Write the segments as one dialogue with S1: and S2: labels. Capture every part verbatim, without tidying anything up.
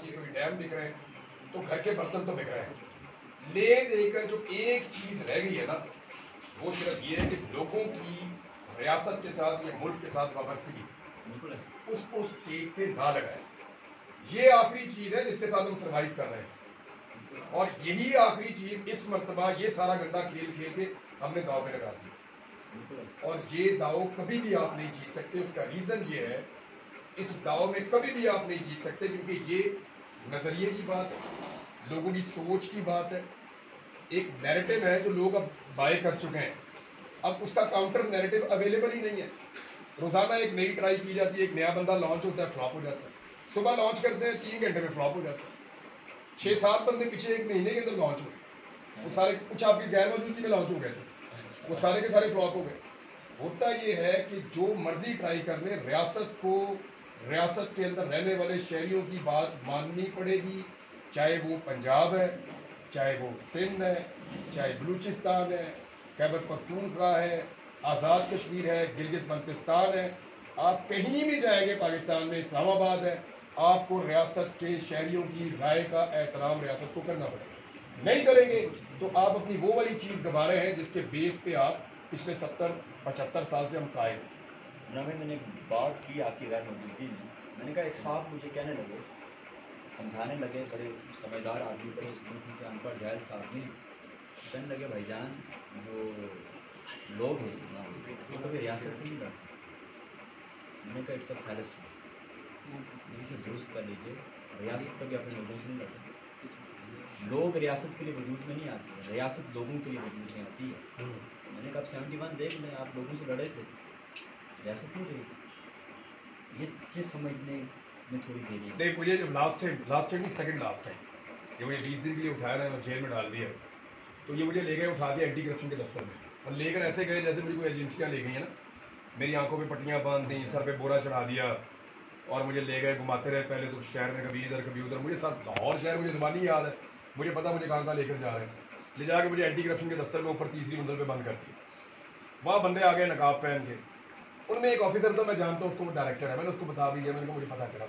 S1: कराची के डैम बिक रहे हैं तो घर के बर्तन तो बिक रहे हैं। ले देकर जो एक चीज़ रह गई है ना, वो सिर्फ ये है कि लोगों की रियासत के साथ या मुल्क के साथ वाबस्तगी उसको स्टेज पे ना लगाए। ये आखिरी चीज़ है जिसके साथ हम सर्वाइव कर रहे हैं, और यही आखिरी चीज़ इस मर्तबा ये सारा गंदा खेल खेल के हमने दाव पे लगा दिया, और ये दाव कभी भी आप नहीं जीत सकते। उसका रीज़न ये है, इस दाव में कभी भी आप नहीं जीत सकते, क्योंकि ये नज़रिए की बात है, लोगों की सोच की बात है। एक नैरेटिव है जो लोग अब बाय कर चुके हैं, अब उसका काउंटर नैरेटिव अवेलेबल ही नहीं है। रोज़ाना एक नई ट्राई की जाती है, एक नया बंदा लॉन्च होता है, फ्लॉप हो जाता है। सुबह लॉन्च करते हैं, तीन घंटे में फ्लॉप हो जाता है। छः सात बंदे पिछले एक महीने के अंदर लॉन्च हुए, वो सारे कुछ आपकी गैर मौजूदगी में लॉन्च हो गए थे, वो सारे के सारे फ्लॉप हो गए। होता ये है कि जो मर्जी ट्राई कर ले, रियासत को रियासत के अंदर रहने वाले शहरियों की बात माननी पड़ेगी, चाहे वो पंजाब है, चाहे वो सिंध है, चाहे बलूचिस्तान है, खैबर पख्तूनख्वा है, आज़ाद कश्मीर है, गिलगित बल्तिस्तान है। आप कहीं भी जाएंगे पाकिस्तान में, इस्लामाबाद है, आपको रियासत के शहरियों की राय का एहतराम रियासत को करना पड़ेगा। नहीं करेंगे तो आप अपनी वो वाली चीज़ गंवा रहे हैं जिसके बेस पे आप पिछले सत्तर पचहत्तर साल से हम कायम।
S2: ना मैं मैंने बात की आपकी गैर मौजूदगी में, मैंने कहा एक साहब मुझे कहने लगे, समझाने लगे, बड़े समझदार आदमी थे, क्योंकि अनपढ़ जाहिल सा आदमी, कहने लगे भाईजान जो लोग हैं ना वो कभी रियासत से नहीं लड़ सकते। मैंने कहा इट्स अ फैलेसी, इसे दुरुस्त कर लीजिए, रियासत कभी अपने लोगों से नहीं लड़ सकती। लोग रियासत के लिए वजूद में नहीं आते, रियासत लोगों के लिए वजूद में आती है। मैंने कहा आप सेवेंटी वन देख लें, आप लोगों से लड़े थे, रियासत नहीं रही थी। ये ये समझने में थोड़ी देरी है।
S1: नहीं, मुझे जब लास्ट टाइम लास्ट टाइम नहीं सेकंड लास्ट टाइम ये मुझे बीस दिन के लिए उठाया ना, जेल में डाल दिया, तो ये मुझे ले गए उठा के एंटी करप्शन के दफ्तर में, और लेकर ऐसे गए जैसे मुझे कोई एजेंसियाँ ले गई हैं ना। मेरी आंखों पे पट्टियाँ बांध दी, सर पे बोरा चढ़ा दिया, और मुझे ले गए, घुमाते रहे पहले तो शहर में, कभी इधर कभी उधर। मुझे सर लाहौर शहर मुझे ज़बानी याद है, मुझे पता मुझे कहाँ कहाँ लेकर जा रहे हैं। ले जाके मुझे एंटी करप्शन के दफ्तर में ऊपर तीसरी मंजिल पे बंद कर दिया। वहाँ बंदे आ गए नकाब पहन के, उनमें एक ऑफिसर था, मैं जानता हूँ उसको, वो डायरेक्टर है, मैंने उसको बता भी दिया, मैंने कहा मुझे पता है तेरा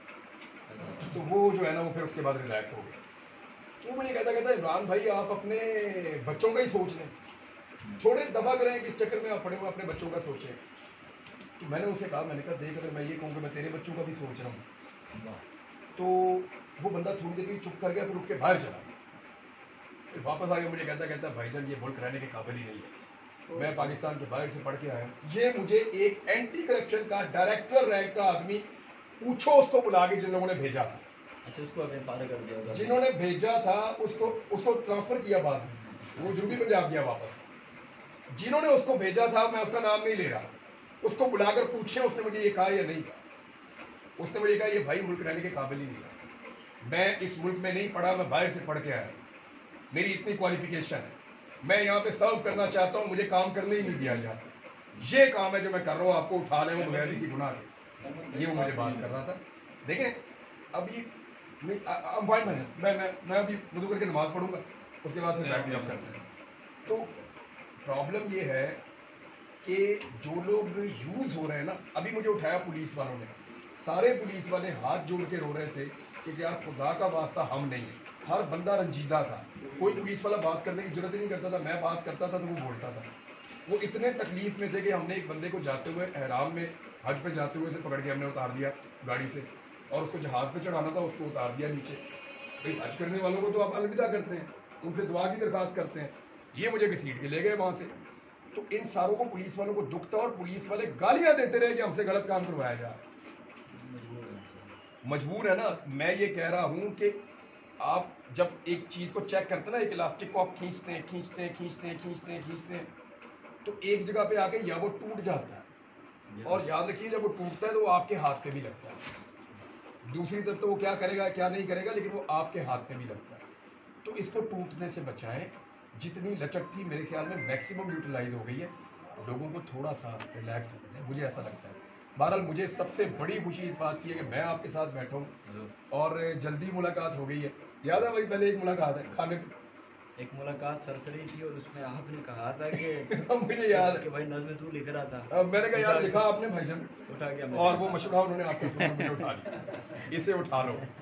S1: कौन। तो वो जो है ना वो फिर उसके बाद रिलैक्स हो गया। वो मुझे कहता कहता इमरान भाई आप अपने बच्चों का ही सोच लें, छोड़े दबा करें कि इस चक्कर में आप पड़े हुए अपने बच्चों का सोचें। तो मैंने उसे कहा, मैंने कहा देख अगर मैं ये कहूँ कि मैं तेरे बच्चों का भी सोच रहा हूँ, तो वो बंदा थोड़ी देर के लिए चुप कर गया, फिर उठ के बाहर चला, फिर वापस आ गया। मुझे कहता कहता भाईजान ये मुल्क रहने के काबिल ही नहीं है, मैं पाकिस्तान के बाहर से पढ़ के आया हूँ। ये मुझे एक एंटी करप्शन का डायरेक्टर रैंक का आदमी, पूछो उसको बुला के जिन लोगों ने भेजा था।
S2: अच्छा, उसको अभी पार कर दिया,
S1: जिन्होंने भेजा था उसको उसको ट्रांसफर किया बाद में, वो जनूबी पंजाब गया वापस। जिन्होंने उसको भेजा था, मैं उसका नाम नहीं ले रहा, उसको बुलाकर पूछे उसने मुझे ये कहा या नहीं कहा। उसने मुझे कहा ये भाई मुल्क रहने के काबिल ही नहीं है, मैं इस मुल्क में नहीं पढ़ा, मैं बाहर से पढ़ के आया, मेरी इतनी क्वालिफिकेशन है, मैं यहाँ पे सर्व करना चाहता हूँ, मुझे काम करने ही नहीं दिया जाता। ये काम है जो मैं कर रहा हूँ, आपको उठा ले बगैर किसी गुनाह के। ये वो मुझे बात कर रहा था। देखें अभी मैं मैं मैं मैं अभी वुज़ू करके नमाज पढ़ूंगा, उसके बाद फिर बैठ के जब करते हैं। तो प्रॉब्लम ये है कि जो लोग यूज़ हो रहे हैं ना, अभी मुझे उठाया पुलिस वालों ने, सारे पुलिस वाले हाथ जोड़ के रो रहे थे कि यार खुदा का वास्ता हम नहीं है। हर बंदा रंजीदा था, कोई पुलिस वाला बात करने की जरूरत ही नहीं करता था, मैं बात करता था तो वो बोलता था। वो इतने तकलीफ में थे कि हमने एक बंदे को जाते हुए एहराम में हज पे जाते हुए से पकड़ के हमने उतार दिया गाड़ी से, और उसको जहाज़ पे चढ़ाना था, उसको उतार दिया नीचे। भाई हज करने वालों को तो आप अलविदा करते हैं, उनसे दुआ की दरख्वास्त करते हैं, ये मुझे घसीट के ले गए वहाँ से। तो इन सारों को पुलिस वालों को दुख था, और पुलिस वाले गालियाँ देते रहे कि हमसे गलत काम करवाया जा रहा है। मजबूर है ना। मैं ये कह रहा हूँ कि आप जब एक चीज़ को चेक करते हैं ना, एक इलास्टिक को आप खींचते हैं खींचते हैं खींचते हैं खींचते हैं खींचते हैं तो एक जगह पे आके या वो टूट जाता है, और याद रखिए जब वो टूटता है तो वो आपके हाथ पे भी लगता है। दूसरी तरफ तो वो क्या करेगा क्या नहीं करेगा, लेकिन वो आपके हाथ पे भी लगता है। तो इसको टूटने से बचाएं। जितनी लचक थी मेरे ख्याल में मैक्सिमम यूटिलाइज हो गई है, लोगों को थोड़ा सा रिलैक्स होना है, मुझे ऐसा लगता है। बहरहाल मुझे सबसे बड़ी खुशी इस बात की है कि मैं आपके साथ बैठा हूँ और जल्दी मुलाकात हो गई है। याद है भाई पहले एक मुलाकात है खाने पे,
S2: एक मुलाकात सरसरी थी और उसमें आपने कहा था कि
S1: मुझे याद है
S2: कि भाई नज़्म तू लिख रहा था।
S1: अब मैंने कहा यार लिखा आपने भाईजान,
S2: उठा गया
S1: और वो मशवरा उन्होंने आपको सुना, मुझे उठा लिया, इसे उठा लो।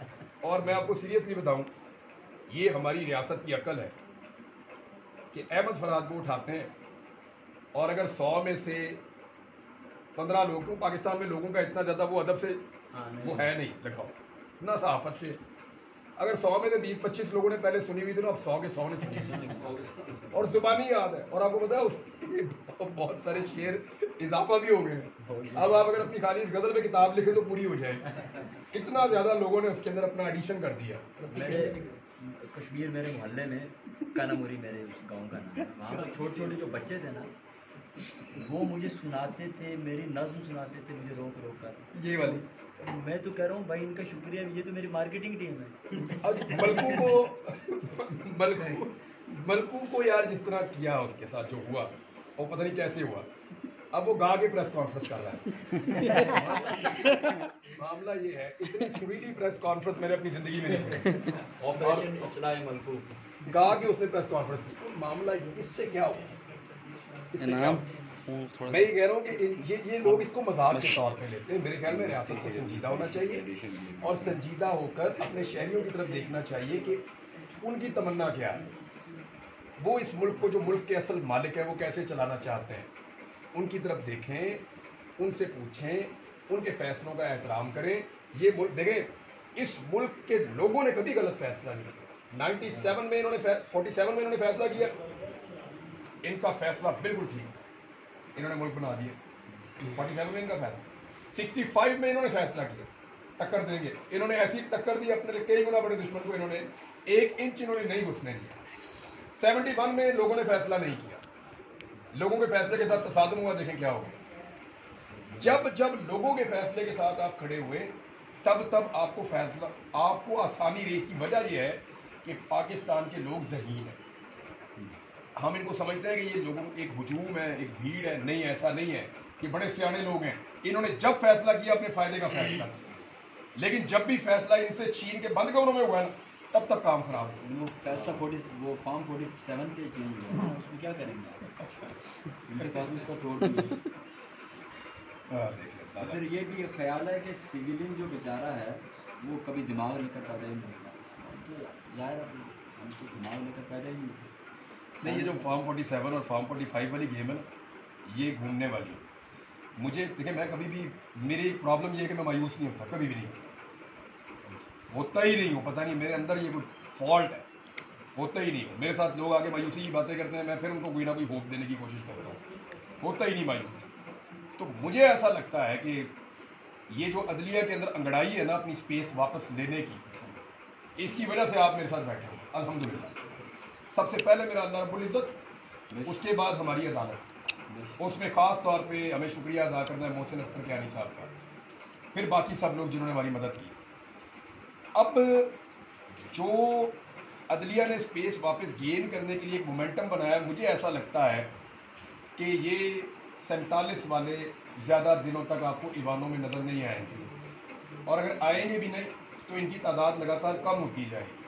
S1: اور میں آپ کو سیریسلی بتاؤں، یہ ہماری ریاست کی عقل ہے کہ احمد فرحات کو اٹھاتے ہیں اور اگر سو میں سے پندرہ لوگوں، پاکستان میں لوگوں کا اتنا زیادہ وہ ادب سے وہ ہے نہیں لگاؤ نہ صحافت سے، اگر سو میں سے بیس پچیس لوگوں نے پہلے سنی ہوئی تھی نا، اب سو کے سو نے سنی اور زبانی یاد ہے، اور آپ کو پتا ہے اس بہت سارے شعر اضافہ بھی ہو گئے ہیں. اب آپ اگر اپنی خالی اس غزل میں کتاب لکھیں تو پوری ہو جائے گی، اتنا زیادہ لوگوں نے اس کے اندر اپنا ایڈیشن کر دیا.
S2: میرے کشمیر میرے محلے میں کاناموری میرے اس گاؤں کا نام ہے، وہاں پہ چھوٹے چھوٹے جو بچے تھے نا وہ مجھے سناتے تھے، میری نظم سناتے تھے مجھے روک روک کر.
S1: یہ والی
S2: میں تو کہہ رہا ہوں بھائی ان کا شکریہ، یہ تو میری مارکیٹنگ ٹیم ہے.
S1: اب ملکوں کو ملکوں ملکوں کو یار جس طرح کیا اس کے ساتھ جو ہوا وہ پتہ نہیں کیسے ہوا. اب وہ گا کے پریس کانفرنس کر رہا ہے. معاملہ یہ ہے، اتنی سریلی پریس کانفرنس میں نے اپنی زندگی میں نہیں کی.
S2: آپریشن اصلاح ملکوں
S1: گا کے اس نے پریس کانفرنس کی. معاملہ اس سے کیا ہوا، اس سے کیا ہوا؟ میں یہ کہہ رہا ہوں کہ یہ یہ لوگ اس کو مذاق کے طور پہ لیتے ہیں. میرے خیال میں ریاست کو سنجیدہ ہونا چاہیے اور سنجیدہ ہو کر اپنے شہریوں کی طرف دیکھنا چاہیے کہ ان کی تمنا کیا ہے، وہ اس ملک کو جو ملک کے اصل مالک ہیں وہ کیسے چلانا چاہتے ہیں. ان کی طرف دیکھیں، ان سے پوچھیں، ان کے فیصلوں کا احترام کریں. یہ ملک دیکھیں، اس ملک کے لوگوں نے کبھی غلط فیصلہ نہیں کیا. نائنٹی سیون میں انہوں نے فورٹی سیون میں انہوں نے فیصلہ کیا، ان کا فیصلہ بالکل ٹھیک تھا، انہوں نے ملک بنا دیا. فورٹی سیون میں ان کا فیصلہ، سکسٹی فائیو میں انہوں نے فیصلہ کیا ٹکر دیں گے، انہوں نے ایسی ٹکر دی اپنے کئی گنا بڑے دشمن کو، انہوں نے ایک انچ انہوں نے نہیں گھسنے دیا. سیونٹی ون میں لوگوں نے فیصلہ نہیں کیا، لوگوں کے فیصلے کے ساتھ تصادم ہوا. دیکھیں کیا ہو گیا. جب جب لوگوں کے فیصلے کے ساتھ آپ کھڑے ہوئے تب تب آپ کو فیصلہ آپ کو آسانی رہی. اس کی وجہ یہ ہے کہ پاکستان کے لوگ ذہین ہیں. ہم ان کو سمجھتے ہیں کہ یہ لوگوں ایک ہجوم ہے، ایک بھیڑ ہے. نہیں، ایسا نہیں ہے. کہ بڑے سیانے لوگ ہیں، انہوں نے جب فیصلہ کیا اپنے فائدے کا فیصلہ کیا، لیکن جب بھی فیصلہ ان سے چھین کے بند کمروں میں ہوا نا تب تک کام خراب ہو.
S2: وہ فیصلہ فورٹی وہ فارم فورٹی سیون پہ چینج ہوا، اس میں کیا کریں گے؟ ان کے پاس اس کا توڑ بھی ہے. پھر یہ بھی ایک خیال ہے کہ سویلین جو بیچارہ ہے وہ کبھی دماغ لے کر پیدا ہی نہیں ہوتا. ظاہر ہم تو دماغ لے کر پیدا ہی نہیں ہوتے.
S1: نہیں، یہ جو فارم فورٹی سیون اور فارم فورٹی فائیو والی گیم ہے نا، یہ گھومنے والی ہے. مجھے دیکھیں، میں کبھی بھی میری پرابلم یہ ہے کہ میں مایوس نہیں ہوتا، کبھی بھی نہیں ہوتا ہی نہیں ہوں. پتہ نہیں میرے اندر یہ کوئی فالٹ ہے، ہوتا ہی نہیں ہوں. میرے ساتھ لوگ آگے مایوسی کی باتیں کرتے ہیں، میں پھر ان کو کوئی نہ کوئی ہوپ دینے کی کوشش کرتا ہوں، ہوتا ہی نہیں مایوس. تو مجھے ایسا لگتا ہے کہ یہ جو عدلیہ کے اندر انگڑائی ہے نا اپنی اسپیس واپس لینے کی، اس کی وجہ سے آپ میرے ساتھ بیٹھے ہیں. الحمدللہ سب سے پہلے میرا اللہ رب العزت، اس کے بعد ہماری عدالت. اس میں خاص طور پہ ہمیں شکریہ ادا کرنا ہے محسن اختر کیانی صاحب کا، پھر باقی سب لوگ جنہوں نے ہماری مدد کی. اب جو عدلیہ نے اسپیس واپس گین کرنے کے لیے ایک مومنٹم بنایا، مجھے ایسا لگتا ہے کہ یہ سینتالیس والے زیادہ دنوں تک آپ کو ایوانوں میں نظر نہیں آئیں گے، اور اگر آئیں گے بھی نہیں تو ان کی تعداد لگاتار کم ہوتی جائے گی.